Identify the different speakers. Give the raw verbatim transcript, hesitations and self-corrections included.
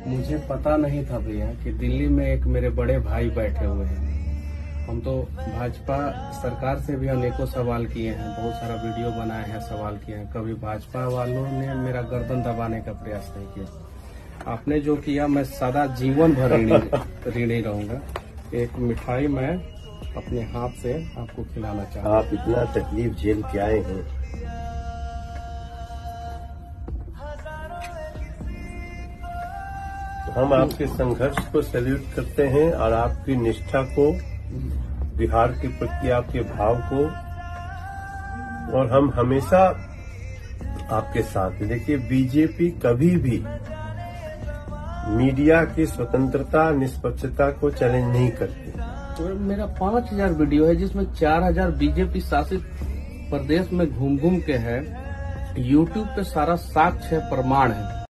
Speaker 1: मुझे पता नहीं था भैया कि दिल्ली में एक मेरे बड़े भाई बैठे हुए हैं। हम तो भाजपा सरकार से भी अनेकों सवाल किए हैं, बहुत सारा वीडियो बनाए हैं, सवाल किए हैं। कभी भाजपा वालों ने मेरा गर्दन दबाने का प्रयास नहीं किया। आपने जो किया मैं सदा जीवन भर ऋणी ऋणी रहूंगा। एक मिठाई मैं अपने हाथ से आपको खिलाना चाहता हूँ।
Speaker 2: आप इतना तकलीफ झेल के आए हैं, तो हम आपके संघर्ष को सैल्यूट करते हैं और आपकी निष्ठा को, बिहार के प्रति आपके भाव को, और हम हमेशा आपके साथ हैं। देखिए, बीजेपी कभी भी मीडिया की स्वतंत्रता, निष्पक्षता को चैलेंज नहीं करती।
Speaker 1: तो मेरा पांच हजार वीडियो है जिसमें चार हजार बीजेपी शासित प्रदेश में घूम घूम के है। यूट्यूब पे सारा साक्ष्य है, प्रमाण है।